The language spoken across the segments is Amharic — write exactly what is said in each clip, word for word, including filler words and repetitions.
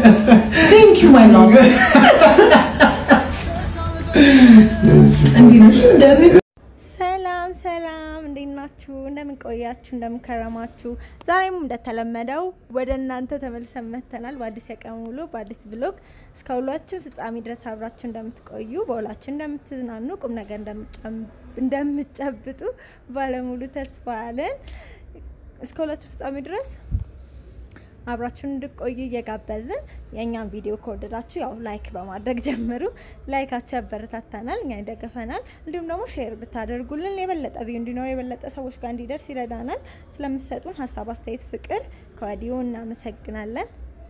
Thank you, my love. ሰላም ሰላም እንዴት ናችሁ እንደምን ቆያችሁ እንደምን ከረማችሁ ዛሬም እንደተለመደው ወደ እናንተ ተመልሰን መተናል በአዲስ የቀን ውሎ በአዲስ ብሎግ እስከውሏችን ፍጻሜ ድረስ አብራችሁ እንደምትቆዩ በውላችን እንደምትዝናኑ ቁም ነገር እንደምትጨብጡ ባለሙሉ ተስፋ አለን እስከውሏችን ፍጻሜ ድረስ አብራችሁን እንድትቆዩ እየጋበዝን የኛን ቪዲዮ ከወደዳችሁ ያው ላይክ በማድረግ ጀምሩ ላይካችሁ ያበረታታናል እኛ ይደግፈናል እንዲሁም ደግሞ ሼር ብታደርጉልን የበለጠ ቪዲዮ እንዲኖር የበለጠ ሰዎች ጋር እንዲደርስ ይረዳናል ስለምትሰጡን ሐሳብ አስተያየት ፍቅር ከወዲሁ እናመሰግናለን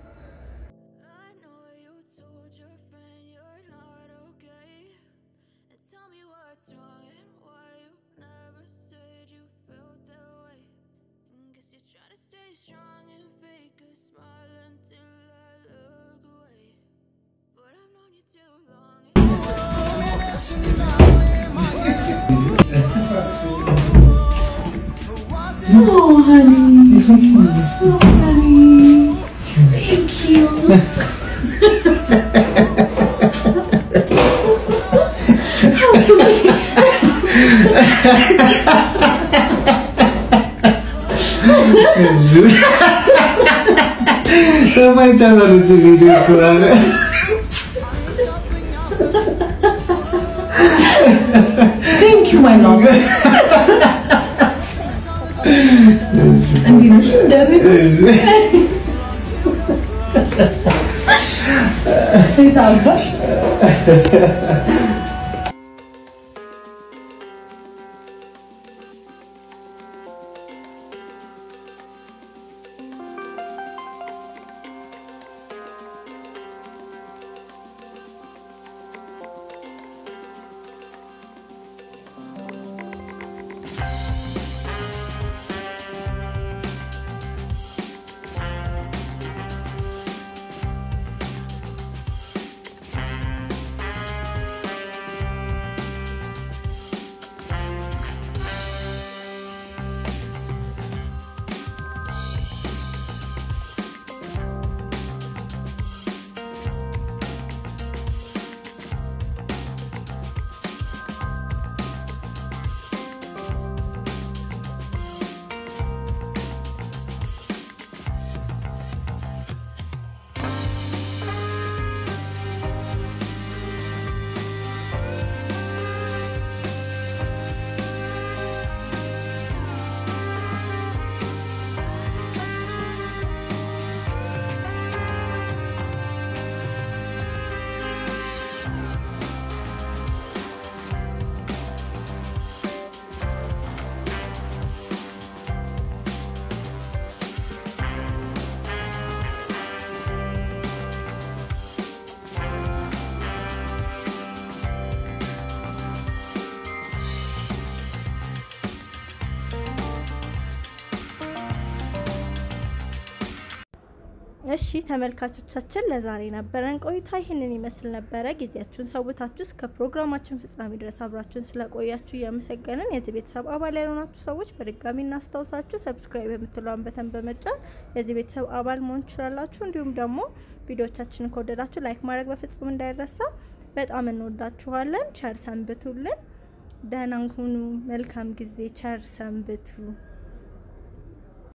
Oh, honey. Oh, honey. Thank you. How do I? Sama cara lucu video keluar. Thank you, my love. Andina shindari. Kita albash. እሺ ተመልካቾቻችን ለዛሬ ነበረን ቆይታ ይሄንን ይመስል ነበር ጊዜያችሁን ሰውታችሁ እስከ ፕሮግራማችን ፍጻሜ ድረስ አብራችሁን ስለቆያችሁ ያመሰግናለን የዚህ ቤተሰብ አባል ያልሆናችሁ ሰዎች በድጋሚ እናስታውሳችሁ ሰብስክራይብ የምትሉን በተን በመጫን የዚህ ቤተሰብ አባል መሆን ትችላላችሁ እንዲሁም ደግሞ ቪዲዮዎቻችንን ከወደዳችሁ ላይክ ማድረግ በፍጹም እንዳይረሳ በጣም እንወዳችኋለን ቸር ሰንብቱልን ደህና ሁኑ መልካም ጊዜ ቸር ሰንብቱ